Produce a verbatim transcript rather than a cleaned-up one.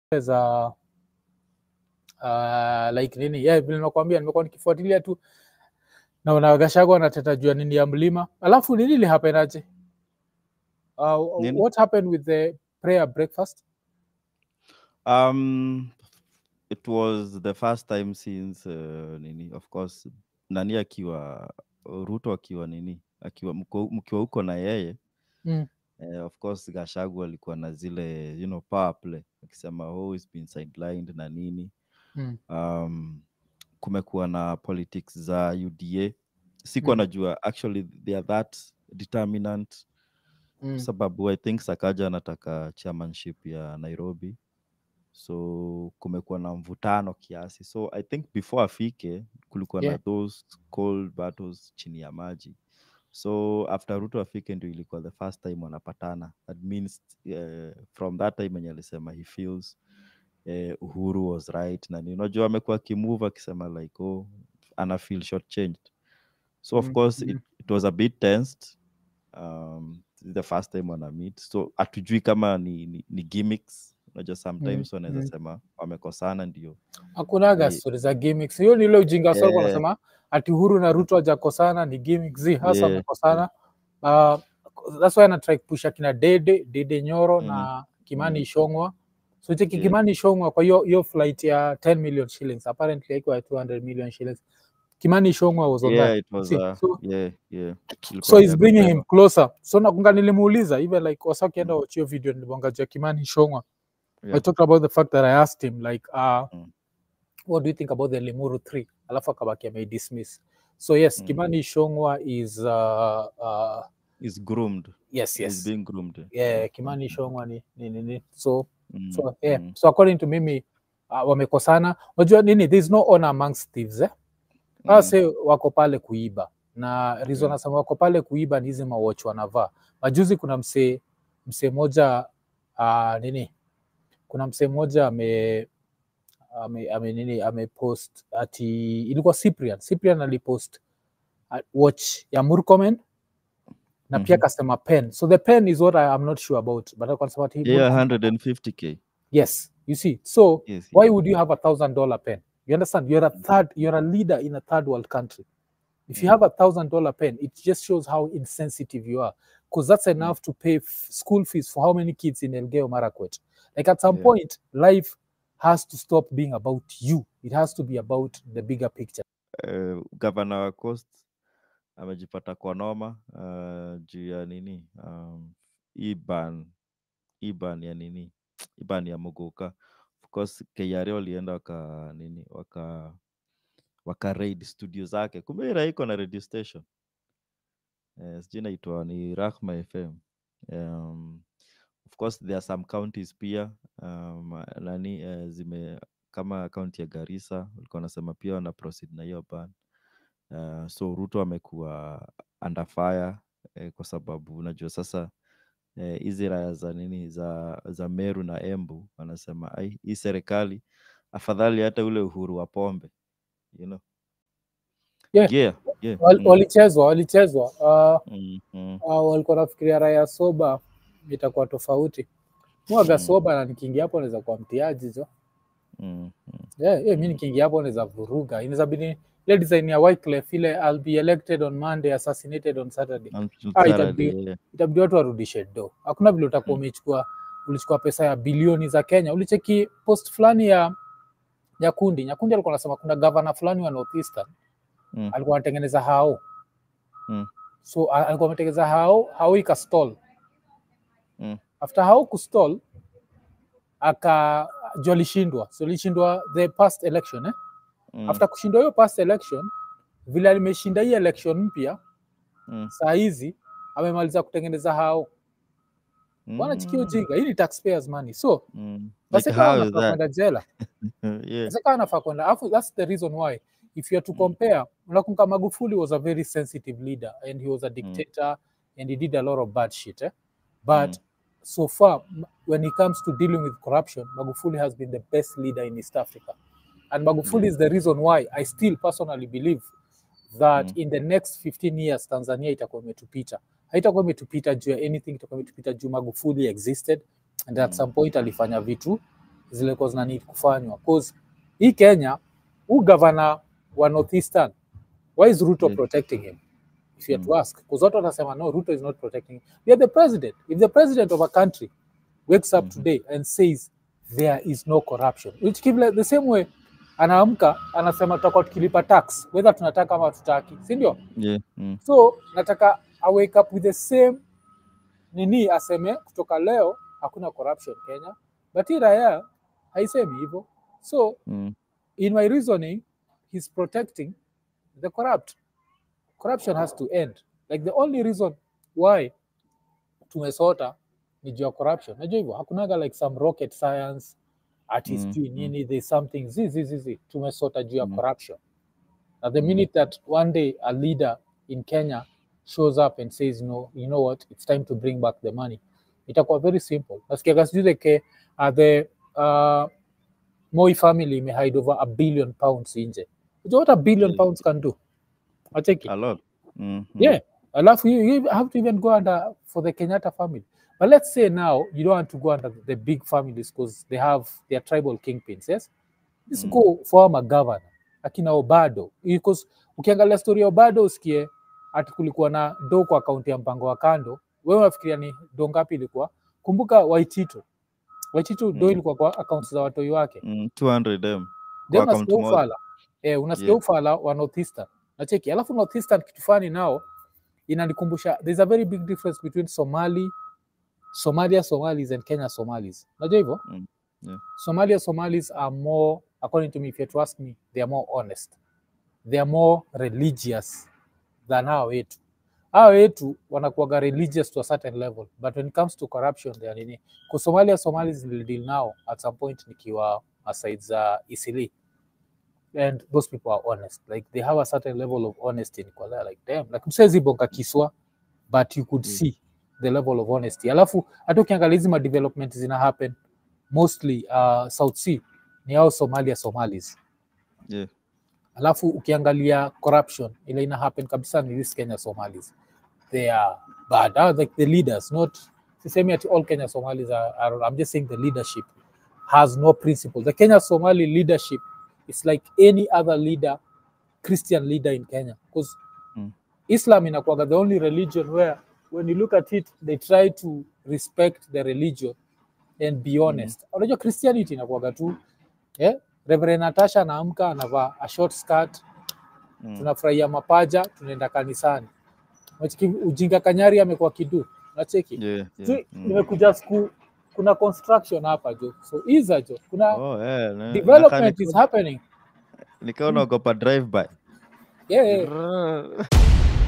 za uh, like nini yeah, vile nakwambia nimekuwa nikifuatilia tu naona Gachagua anateta juu nini ya mlima. Alafu nini li happen aje? Uh, Nini? what happened with the prayer breakfast? Um, it was the first time since uh, nini, of course, nani akiwa Ruto akiwa nini akiwa mko- mkiwa huko na yeye Mm. eh, of course Gachagua alikuwa na zile you know power play akisema oh he's been sidelined na nini. Mm. Um, kumekuwa na politics za U D A sikuwa Mm. najua actually they are that determinant Mm. sababu I think Sakaja anataka chairmanship ya Nairobi, so kumekuwa na mvutano kiasi, so I think before afike kulikuwa Yeah. na those cold battles chini ya maji, so after Ruto afike ndio ilikuwa the first time wanapatana. That means uh, from that time enye alisema he feels uh, Uhuru was right, na unajua amekuwa akimove akisema like oh ana feel short changed, so of Mm. course Mm. it, it was a bit tensed. Um, this is the first time wana meet, so atujui kama ni, ni, ni gimmicks. Unajua sometimes Mm. wanaweza Mm. sema wamekosana ndio Hakunaga eh, stories za gimmicks. Hiyo ni ile ujinga sasa kwa eh, nasema ati Uhuru na Ruto hajakosana ni gimmicks. Zi hasa yeah, wamekosana. Uh, that's why ana try kupusha kina Dede, Dede Nyoro mm, na Kimani mm, Ichung'wah. So cheki yeah, Kimani Ichung'wah kwa hiyo hiyo flight ya ten million shillings apparently haikuwa ya two hundred million shillings. Kimani Ichung'wah was on yeah, that. it was See? uh, So yeah, yeah, ilikuwa so ni he's ya bringing him kupewa. closer. So nakunga nilimuuliza even like wasa kienda Mm, watch hiyo video nilibonga Kimani Ichung'wah. I yeah, talked about the fact that I asked him like uh mm, what do you think about the Limuru three? Alafu akabaki ame dismiss. So yes, mm. Kimani Ichung'wah is uh, uh, Is groomed. yes, He's yes. being groomed. Yeah, Yeah. Kimani Ichung'wah ni ni nini. So Mm, so yeah. mm, So according to mimi uh, wamekosana. Unajua nini? There's no honor amongst thieves eh? mm, Wase wako pale kuiba. Na reason yeah. nasema wako pale kuiba ni hizi mawatch wanavaa. Majuzi kuna mse mse moja uh, nini? Kuna mse moja ame ame, ame nini amepost ati ilikuwa Cyprian Cyprian alipost uh, watch ya Murkomen na pia Mhm. kasema pen, so the pen is what I am not sure about, but I can say what he Yeah, Murkomen- one hundred fifty K. yes, you see, so Yes, why yes. would you have a thousand dollar pen? You understand, you're a third you're a leader in a third world country. If you Mm. have a thousand dollar pen, it just shows how insensitive you are, because that's enough to pay f- school fees for how many kids in Elgeyo Marakwet. Like at some Yeah. point life has to stop being about you, it has to be about the bigger picture. Uh, Governor wa Coast amejipata kwa noma uh, juu ya nini um, iban iban ya nini iban ya Muguka. Of course K R A walienda waka nini waka waka raid studio zake, kumbe ira iko na radio station eh, sijui inaitwa ni Rahma F M. Um, of course there are some counties pia um, nani eh, zime kama county ya Garissa walikuwa wanasema pia wana proceed na hiyo ban. Uh, so Ruto amekuwa under fire eh, kwa sababu unajua sasa eh, hizi raya za nini za, za Meru na Embu wanasema ai, hii serikali afadhali hata ule uhuru wa pombe, you know. Yeah, Yeah, yeah. wal- Mm, walichezwa walichezwa uh, mm, mm, uh, walikuwa nafikiria raya soba itakuwa tofauti. Mwaga mm, soba na nikiingia hapo naweza kuwa mtiaji zo. mm, mm, Yeah, yeah, mimi nikiingia hapo naweza vuruga. Inaweza bidi ile design ya Wycliffe ile I'll be elected on Monday, assassinated on Saturday. on Ah, Saturday, itabidi yeah. itabidi watu warudishe do. Hakuna vile utakuwa Mm, umechukua ulichukua pesa ya bilioni za Kenya. Ulicheki post fulani ya Nyakundi. Nyakundi alikuwa anasema kuna governor fulani wa Northeastern mm, alikuwa anatengeneza hao. mm, So a- alikuwa ametengeneza hao, hao ikastall. mm, After hao kustall aka jo alishindwa. So alishindwa the past election eh. mm, After kushindwa hiyo past election, vile alimeshinda hii election mpya, mm, saa hizi amemaliza kutengeneza hao. Bwana chikio mm, jinga, hii ni taxpayers money. So mm. basi Like kama how is anafaa that? kwenda jela. Yeah. Sasa kama anafaa kwenda, afu that's the reason why if you are to compare, unakumbuka Magufuli was a very sensitive leader and he was a dictator and he did a lot of bad shit eh? But Mm. so far m- when it comes to dealing with corruption, Magufuli has been the best leader in East Africa. And Magufuli Yeah. is the reason why I still personally believe that Mm. in the next fifteen years Tanzania itakuwa imetupita. Haitakuwa imetupita juu ya anything, itakuwa imetupita juu Magufuli existed and at Mm. some point alifanya vitu zile kwa zina need kufanywa cause hii Kenya huu governor wa Northeastern, why is Ruto Yeah. protecting him? If you have Mm. to ask, because watu watasema no, Ruto is not protecting him. We are the president. If the president of a country wakes up Mhm. today and says there is no corruption, which give like the same way anaamka anasema tutakuwa tukilipa tax whether tunataka ama tutaki, si ndio? Yeah. Mm. So nataka I wake up with the same nini, aseme kutoka leo hakuna corruption Kenya, but hii raia haisemi hivyo. So Mm. in my reasoning, he's protecting the corrupt. Corruption has to end. Like the only reason why tumesota ni juu ya corruption. Najua hivyo, hakunaga like some rocket science artist Mm. nini, there's something zi zi zi zi, tumesota juu ya Mm. corruption. Now the minute that one day a leader in Kenya shows up and says no, you know what, it's time to bring back the money, itakuwa very simple. Nasikia kasijule ke uh, the uh, Moi family may hide over a billion pounds nje. You know what a billion Yeah. pounds can do? I take it. A lot. Mhm. Yeah. Alafu you, you have to even go under for the Kenyatta family. But let's say now you don't want to go under the big families because they have their tribal kingpins, yes? Let's Mm. go former governor akina Obado, because ukiangalia story ya Obado usikie ati kulikuwa na do kwa akaunti ya mpango wa kando. Wewe unafikiria ni do ngapi ilikuwa? Kumbuka Waititu. Waititu do Mm. ilikuwa kwa accounts za watoi wake. Mm. two hundred m Ndio kwa account unasikia moja. ufala. Eh, unasikia Yeah. ufala wa Northeastern. Nacheki. Alafu Northeastern kitu fani nao inanikumbusha there's a very big difference between Somali, Somalia Somalis and Kenya Somalis. Unajua hivyo? Mm. Yeah. Somalia Somalis are more, according to me, if you have to ask me, they are more honest. They are more religious than hao wetu. Hao wetu wanakuwaga religious to a certain level, but when it comes to corruption they are nini. Kwa Somalia Somalis nilidil now at some point nikiwa aside za Isili, and those people are honest. Like they have a certain level of honesty in kwa like damn, like msezi bonga kiswa, but you could Mm. see the level of honesty. Alafu hata ukiangalia hizi ma development zina happen mostly uh, South Sea ni hao Somalia Somalis. Yeah. Alafu ukiangalia corruption ile ina happen kabisa ni this Kenya Somalis. They are bad. Are like the leaders, not sisemi ati all Kenya Somalis are, are. I'm just saying the leadership has no principle. The Kenya Somali leadership is like any other leader, Christian leader in Kenya, because Mm. Islam inakuwaga the only religion where when you look at it they try to respect the religion and be honest. Unajua Christianity inakuwaga tu eh, Reverend Natasha anaamka anavaa a short skirt, Mm. tunafurahia mapaja, tunaenda kanisani. Unachiki ujinga Kanyari amekuwa kidu. Unacheki? Yeah. So, Yeah. Mm. nimekuja siku kuna construction hapa jo. So iza jo. Kuna Oh, eh, na- development naka- is happening. nikawa naogopa drive by. Yeah, yeah. Rrrr.